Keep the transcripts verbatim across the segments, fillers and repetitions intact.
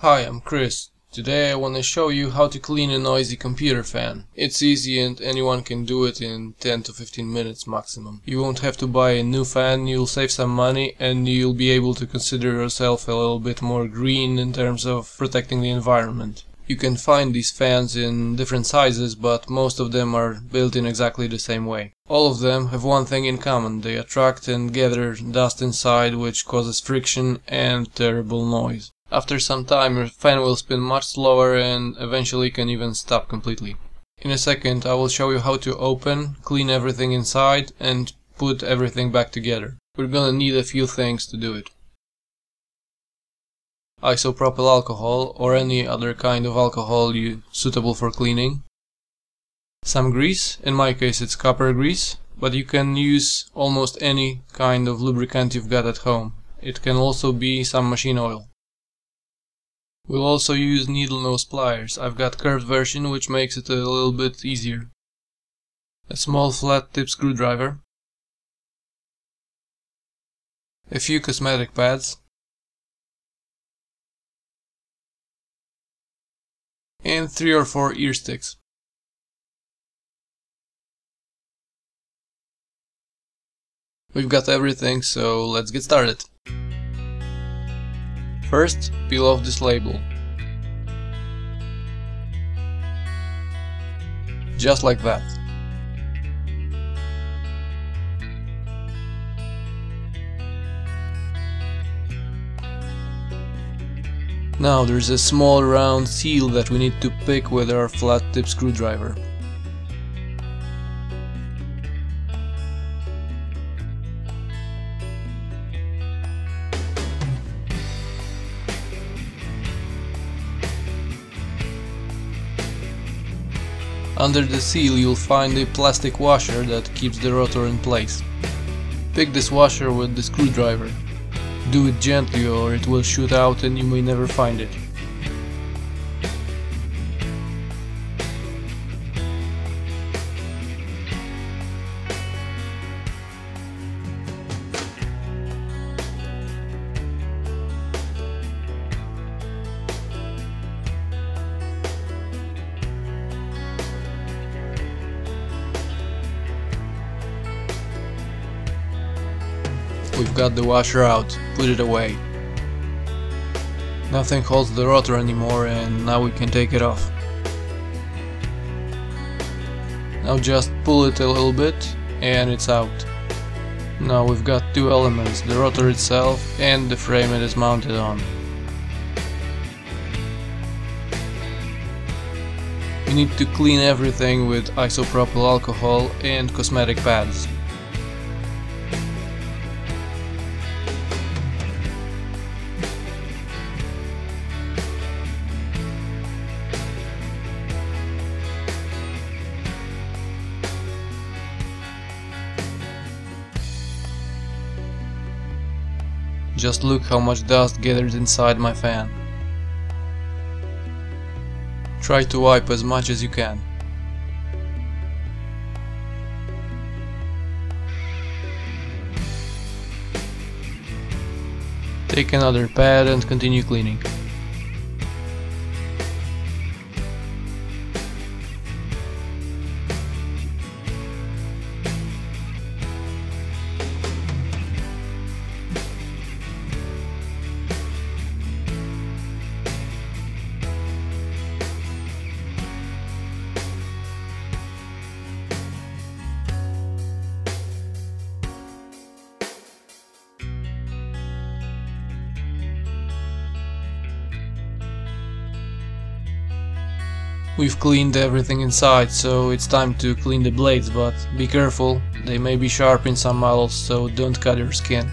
Hi, I'm Chris. Today I want to show you how to clean a noisy computer fan. It's easy and anyone can do it in ten to fifteen minutes maximum. You won't have to buy a new fan, you'll save some money and you'll be able to consider yourself a little bit more green in terms of protecting the environment. You can find these fans in different sizes, but most of them are built in exactly the same way. All of them have one thing in common: they attract and gather dust inside, which causes friction and terrible noise. After some time your fan will spin much slower and eventually can even stop completely. In a second I will show you how to open, clean everything inside and put everything back together. We're gonna need a few things to do it. Isopropyl alcohol or any other kind of alcohol you, suitable for cleaning. Some grease, in my case it's copper grease, but you can use almost any kind of lubricant you've got at home. It can also be some machine oil. We'll also use needle nose pliers. I've got curved version, which makes it a little bit easier. A small flat tip screwdriver. A few cosmetic pads. And three or four ear sticks. We've got everything, so let's get started. First, peel off this label. Just like that. Now there's a small round seal that we need to pick with our flat tip screwdriver. Under the seal you'll find a plastic washer that keeps the rotor in place. Pick this washer with the screwdriver. Do it gently or it will shoot out and you may never find it. We've got the washer out, put it away. Nothing holds the rotor anymore and now we can take it off. Now just pull it a little bit and it's out. Now we've got two elements, the rotor itself and the frame it is mounted on. You need to clean everything with isopropyl alcohol and cosmetic pads. Just look how much dust gathered inside my fan. Try to wipe as much as you can. Take another pad and continue cleaning. We've cleaned everything inside, so it's time to clean the blades, but be careful, they may be sharp in some models, so don't cut your skin.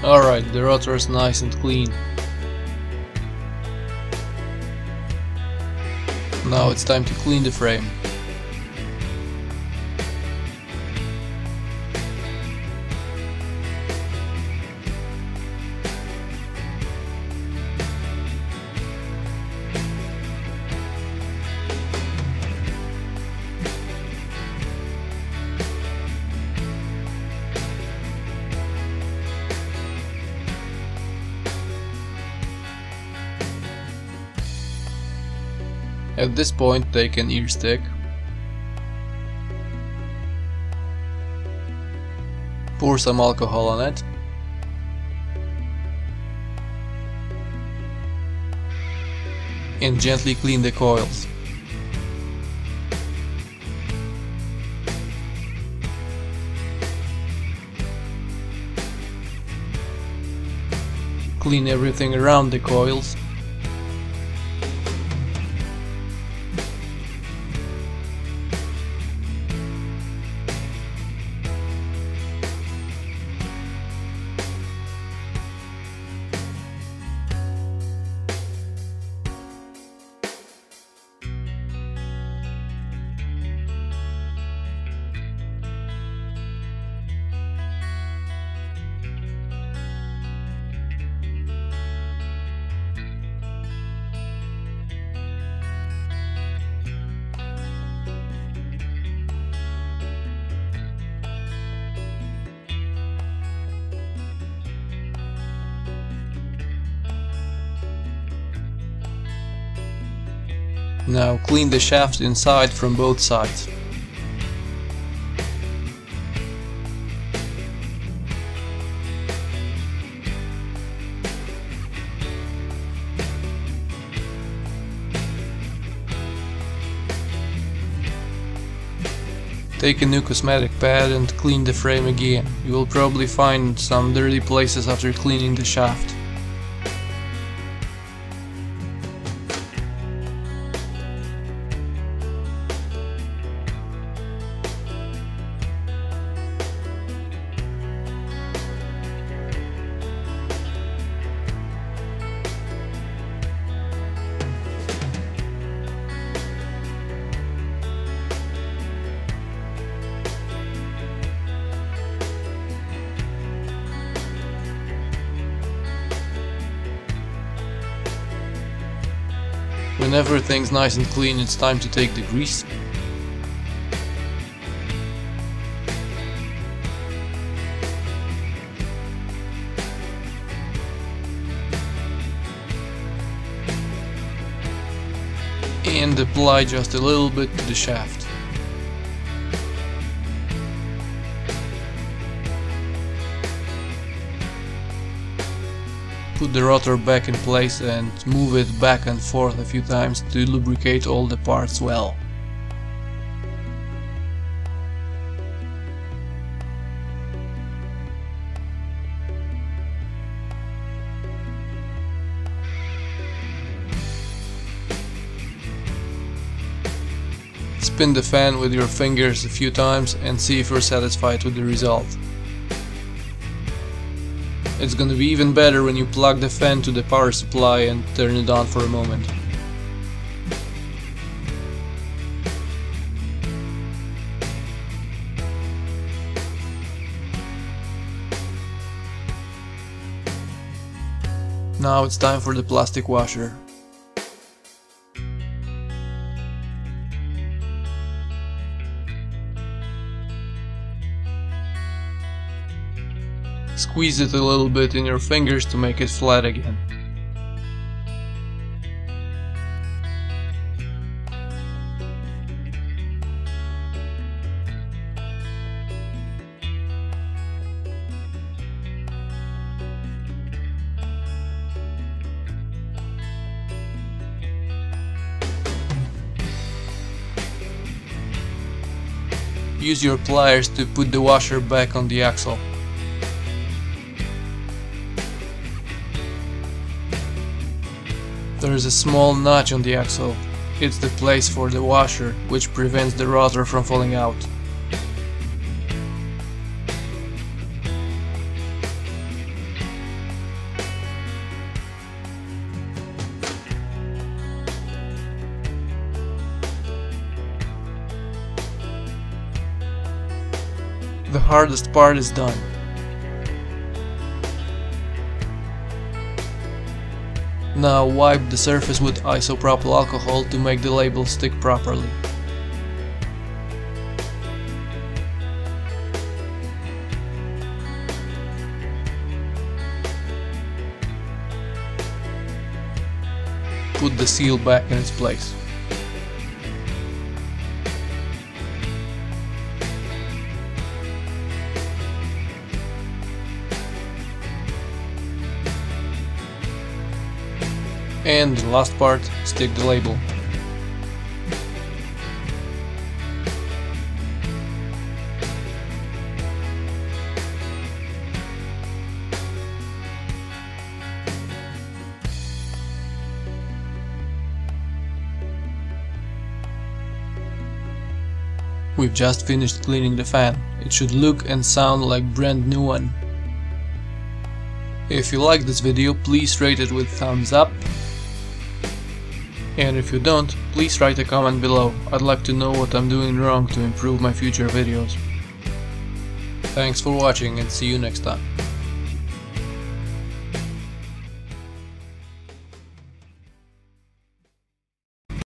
Alright, the rotor is nice and clean. Now it's time to clean the frame. At this point, take an ear stick, pour some alcohol on it, and gently clean the coils. Clean everything around the coils. Now clean the shaft inside from both sides. Take a new cosmetic pad and clean the frame again. You will probably find some dirty places after cleaning the shaft. When everything's nice and clean, it's time to take the grease. And apply just a little bit to the shaft. Put the rotor back in place and move it back and forth a few times to lubricate all the parts well. Spin the fan with your fingers a few times and see if you're satisfied with the result. It's gonna be even better when you plug the fan to the power supply and turn it on for a moment. Now it's time for the plastic washer. Squeeze it a little bit in your fingers to make it flat again. Use your pliers to put the washer back on the axle. There is a small notch on the axle. It's the place for the washer, which prevents the rotor from falling out. hardest part is done. Now wipe the surface with isopropyl alcohol to make the label stick properly. Put the seal back in its place. And the last part, stick the label. We've just finished cleaning the fan. It should look and sound like brand new one. If you like this video, please rate it with thumbs up. And if you don't, please write a comment below. I'd like to know what I'm doing wrong to improve my future videos. Thanks for watching and see you next time.